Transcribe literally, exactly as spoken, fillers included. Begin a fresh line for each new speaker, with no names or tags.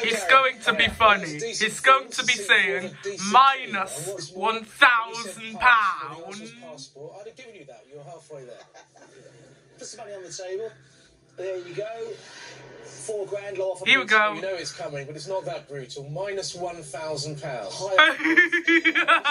He's going to be funny. He's going to be saying minus one thousand pounds.
I'd have given you that. You're halfway there. Put some money on the table. There you go. Four grand law for
Here we go.
You know it's coming, but it's not that brutal. Minus one thousand pounds.